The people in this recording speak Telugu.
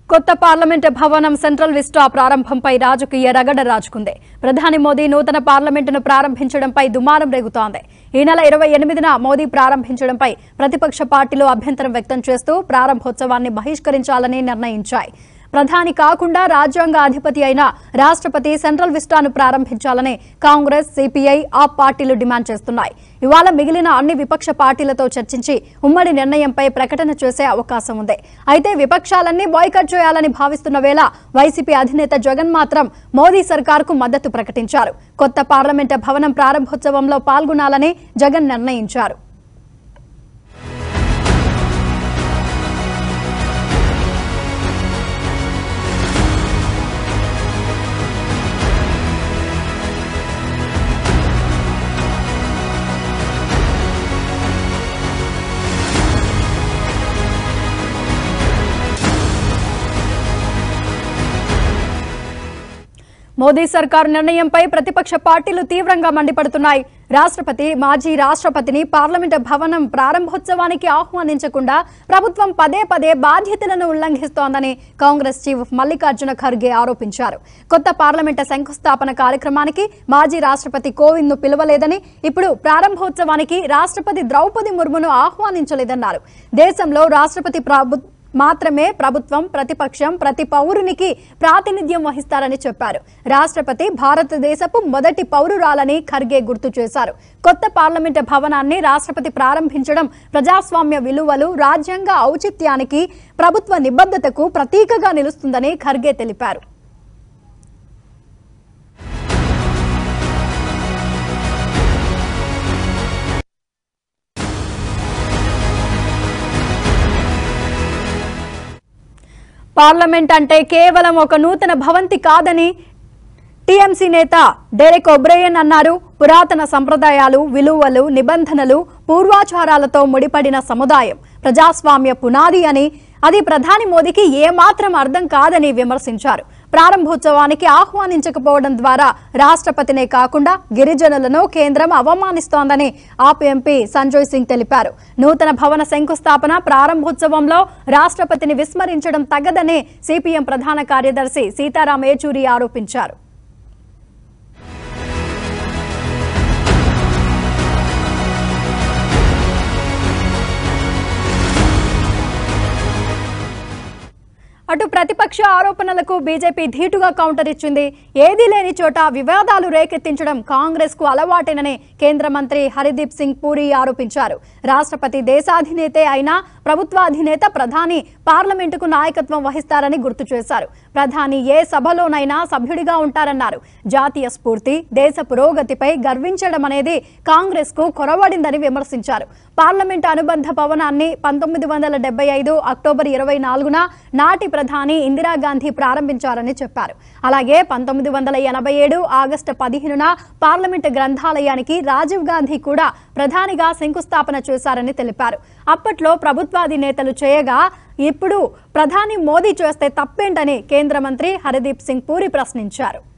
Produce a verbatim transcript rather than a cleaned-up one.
కొత్త పార్లమెంట్ భవనం సెంట్రల్ విస్టా ప్రారంభంపై రాజకీయ రగడ రాజుకుంది. ప్రధాని మోదీ నూతన పార్లమెంటును ప్రారంభించడంపై దుమారం రేగుతోంది. ఈ నెల ఇరవై ఎనిమిదిన మోదీ ప్రారంభించడంపై ప్రతిపక్ష పార్టీలు అభ్యంతరం వ్యక్తం చేస్తూ ప్రారంభోత్సవాన్ని బహిష్కరించాలని నిర్ణయించాయి. ప్రధాని కాకుండా రాజ్యాంగ అధిపతి అయిన రాష్ట్రపతి సెంట్రల్ విస్టాను ప్రారంభించాలని కాంగ్రెస్, సిపిఐ, ఆప్ పార్టీలు డిమాండ్ చేస్తున్నాయి. ఇవాళ మిగిలిన అన్ని విపక్ష పార్టీలతో చర్చించి ఉమ్మడి నిర్ణయంపై ప్రకటన చేసే అవకాశం ఉంది. అయితే విపక్షాలన్నీ బాయ్కాట్ చేయాలని భావిస్తున్న వేళ వైసీపీ అధినేత జగన్ మాత్రం మోదీ సర్కార్కు మద్దతు ప్రకటించారు. కొత్త పార్లమెంట్ భవనం ప్రారంభోత్సవంలో పాల్గొనాలని జగన్ నిర్ణయించారు. మోదీ సర్కారు నిర్ణయంపై ప్రతిపక్ష పార్టీలు తీవ్రంగా మండిపడుతున్నాయి. రాష్ట్రపతి, మాజీ రాష్ట్రపతిని పార్లమెంటు భవనం ప్రారంభోత్సవానికి ఆహ్వానించకుండా ప్రభుత్వం పదే పదే బాధ్యతలను ఉల్లంఘిస్తోందని కాంగ్రెస్ చీఫ్ మల్లికార్జున ఖర్గే ఆరోపించారు. కొత్త పార్లమెంటు శంకుస్థాపన కార్యక్రమానికి మాజీ రాష్ట్రపతి కోవింద్ ను పిలవలేదని, ఇప్పుడు ప్రారంభోత్సవానికి రాష్ట్రపతి ద్రౌపది ముర్మును ఆహ్వానించలేదన్నారు. దేశంలో రాష్ట్రపతి ప్రభుత్వం మాత్రమే ప్రభుత్వం, ప్రతిపక్షం, ప్రతి పౌరునికి ప్రాతినిధ్యం వహిస్తారని చెప్పారు. రాష్ట్రపతి భారతదేశపు మొదటి పౌరురాలని ఖర్గే గుర్తు చేశారు. కొత్త పార్లమెంటు భవనాన్ని రాష్ట్రపతి ప్రారంభించడం ప్రజాస్వామ్య విలువలు, రాజ్యాంగ ఔచిత్యానికి, ప్రభుత్వ నిబద్ధతకు ప్రతీకగా నిలుస్తుందని ఖర్గే తెలిపారు. పార్లమెంట్ అంటే కేవలం ఒక నూతన భవంతి కాదని టీఎంసీ నేత డెరెక్ ఒబ్రెయన్ అన్నారు. పురాతన సంప్రదాయాలు, విలువలు, నిబంధనలు, పూర్వాచారాలతో ముడిపడిన సముదాయం ప్రజాస్వామ్య పునాది అని, అది ప్రధాని మోదీకి ఏమాత్రం అర్థం కాదని విమర్శించారు. ప్రారంభోత్సవానికి ఆహ్వానించకపోవడం ద్వారా రాష్ట్రపతినే కాకుండా గిరిజనులను కేంద్రం అవమానిస్తోందని ఆప్ ఎంపీ సంజయ్ సింగ్ తెలిపారు. నూతన భవన శంకుస్థాపన ప్రారంభోత్సవంలో రాష్ట్రపతిని విస్మరించడం తగదని సిపిఎం ప్రధాన కార్యదర్శి సీతారాం ఏచూరి ఆరోపించారు. అటు ప్రతిపక్ష ఆరోపణలకు బీజేపీ ధీటుగా కౌంటర్ ఇచ్చింది. ఏదీ లేని చోట వివాదాలు రేకెత్తించడం కాంగ్రెస్ కు అలవాటేనని కేంద్ర మంత్రి హర్దీప్ సింగ్ పూరి ఆరోపించారు. రాష్ట్రపతి దేశాధినేతే అయినా ప్రభుత్వాధినేత ప్రధాని పార్లమెంటుకు నాయకత్వం వహిస్తారని గుర్తు చేశారు. ప్రధాని ఏ సభలోనైనా సభ్యుడిగా ఉంటారన్నారు. జాతీయ స్ఫూర్తి, దేశ పురోగతిపై గర్వించడం అనేది కాంగ్రెస్ కు కొరవడిందని విమర్శించారు. పార్లమెంటు అనుబంధ భవనాన్ని పంతొమ్మిది వందల డెబ్బై ఐదు అక్టోబర్ ఇరవై నాలుగున నాటి ప్రధాని ఇందిరాగాంధీ ప్రారంభించారని చెప్పారు. అలాగే పంతొమ్మిది వందల ఎనభై ఏడు ఆగస్టు పదిహేనున పార్లమెంటు గ్రంథాలయానికి రాజీవ్ గాంధీ కూడా ప్రధానిగా శంకుస్థాపన చేశారని తెలిపారు. అప్పట్లో ప్రభుత్వాధినేతలు చేయగా ఇప్పుడు ప్రధాని మోదీ చేస్తే తప్పేంటని కేంద్ర మంత్రి హర్దీప్ సింగ్ పూరి ప్రశ్నించారు.